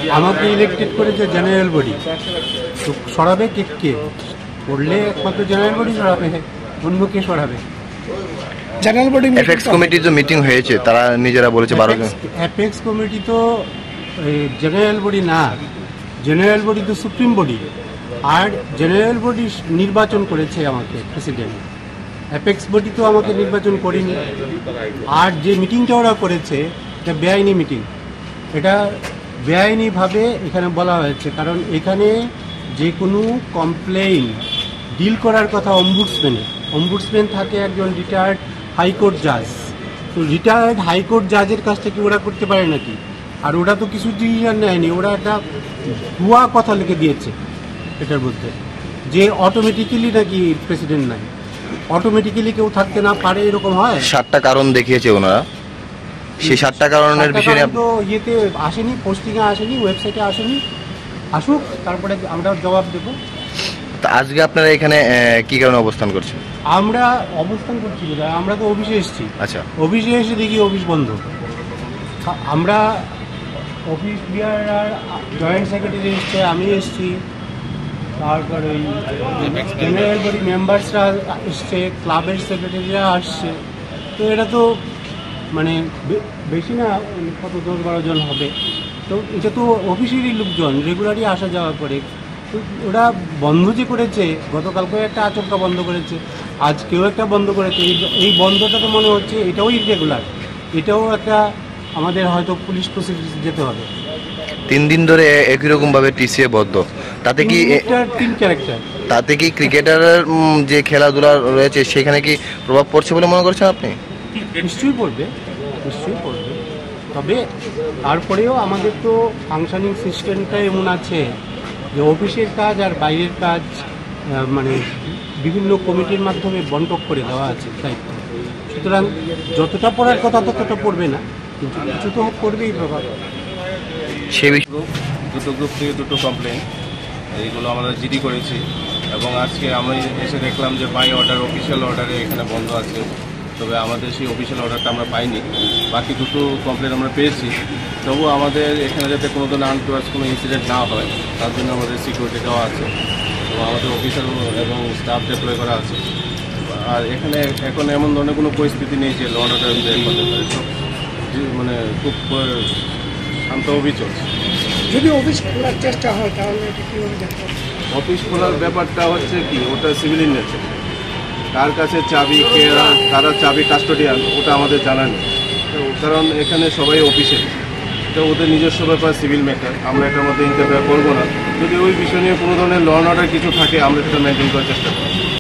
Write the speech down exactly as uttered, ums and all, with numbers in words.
আমাকে ইলেক্টেড করেছে general body, তো সরাবে কে কে করলে একমাত্র জেনারেল বডি সরাবে, অন্য কে সরাবে? জেনারেল বডি এফএক্স কমিটির যে মিটিং হয়েছে তারা নিজেরা বলেছে বারো জন। এফএক্স কমিটি তো জেনারেল বডি না, জেনারেল বডি তো সুপ্রিম বডি, আর জেনারেল বডি নির্বাচন করেছে আমাকে প্রেসিডেন্ট, অ্যাপেক্স বডি তো আমাকে নির্বাচন করেনি। আর যে মিটিংটা ওরা করেছে এটা বেআইনি মিটিং, এটা বেআইনিভাবে এখানে বলা হয়েছে, কারণ এখানে যে কোনো কমপ্লেইন ডিল করার কথা অম্বুডসম্যানে, অম্বুডসম্যান থাকে একজন রিটায়ার্ড হাইকোর্ট জাজ, তো রিটায়ার্ড হাইকোর্ট জাজের কাছ থেকে ওরা করতে পারে নাকি? আর ওরা তো কিছু ডিসিশন নেয়নি, ওরা একটা ভুয়া কথা লিখে দিয়েছে এটার মধ্যে যে অটোমেটিক্যালি নাকি প্রেসিডেন্ট নাই, অটোমেটিক্যালি কেউ থাকতে না পারে এরকম হয়। সাতটা কারণ দেখিয়েছে ওনারা, সেই সাতটা কারণের বিষয়ে তো ইয়েতে আসেনি, পোস্টিংয়ে আসেনি, ওয়েবসাইটে আসেনি, আসুক তারপরে আমরা জবাব দেবো। তা আজকে আপনারা এখানে কি কারণে অবস্থান করছেন? আমরা অবস্থান করছি, আমরা তো অফিসে এসেছি। আচ্ছা, অফিসে এসে দেখি অফিস বন্ধ। আমরা অফিস বিহার জয়েন্ট সেক্রেটারি এসছে, আমি এসছি, তারপরে জেনারেল বডি মেম্বার্সরা এসছে, ক্লাবের সেক্রেটারিরা আসছে, তো এটা তো মানে বেশি না, কত দশ বারো জন হবে, তো এটা তো অফিসেরই লোকজন রেগুলারই আসা যাওয়া করে, তো ওরা বন্ধ যে করেছে, গতকালকেও একটা আচমকা বন্ধ করেছে, আজকেও একটা বন্ধ করেছে, এই বন্ধটা তো মনে হচ্ছে এটাও ইরেগুলার, এটাও একটা আমাদের হয়তো পুলিশ প্রসিডিউর যেতে হবে। তিন দিন ধরে একই রকম ভাবে টিসিএ বদ্ধ, তাতে কি তিন ক্যারেক্টার, তাতে কি ক্রিকেটারের যে খেলাধুলা রয়েছে সেখানে কি প্রভাব পড়ছে বলে মনে করছেন আপনি? নিশ্চয়ই পড়বে, নিশ্চয়ই পড়বে, তবে তারপরেও আমাদের তো ফাংশনিং সিস্টেমটা এমন আছে যে অফিসের কাজ আর বাইরের কাজ মানে বিভিন্ন কমিটির মাধ্যমে বন্টন করে দেওয়া আছে দায়িত্ব, সুতরাং যতটা পড়ার কথা ততটা পড়বে না, কিন্তু কিছু তো পড়বেই প্রভাব। সে বিষয়ে দুটো গ্রুপ থেকে দুটো কমপ্লেন এইগুলো আমরা জিডি করেছি, এবং আজকে আমরা এসে দেখলাম যে বাই অর্ডার অফিসিয়াল অর্ডারে এখানে বন্ধ আছে, তবে আমাদের সেই অফিসিয়াল অর্ডারটা আমরা পাইনি। বাকি দুটো কমপ্লেন আমরা পেয়েছি, তবু আমাদের এখানে যাতে কোনো ধরনের আনটুয়ার্স কোনো ইনসিডেন্ট না হয় তার জন্য আমাদের সিকিউরিটি দেওয়া আছে, এবং আমাদের অফিসার এবং স্টাফ ডিপ্লয় করা আছে। আর এখানে এখন এমন ধরনের কোনো পরিস্থিতি নেই যে ল অর্ডার সব মানে খুব শান্ত অভিযোগ। যদি অফিস খোলার চেষ্টা হয় তাহলে এটা কীভাবে দেখতে হবে? অফিস খোলার ব্যাপারটা হচ্ছে কি, ওটা সিভিল ইন নেচার, কার কাছে চাবি, কে কারা চাবি কাস্টোডিয়ান ওটা আমাদের জানা নেই, কারণ এখানে সবাই অফিসে, তো ওদের নিজস্ব ব্যাপার, সিভিল ম্যাটার, আমরা এটার মধ্যে ইন্টারফেয়ার করবো না। যদি ওই বিষয় নিয়ে কোনো ধরনের ল অ্যান্ড অর্ডার কিছু থাকে আমরা সেটা মেনটেন করার চেষ্টা করি।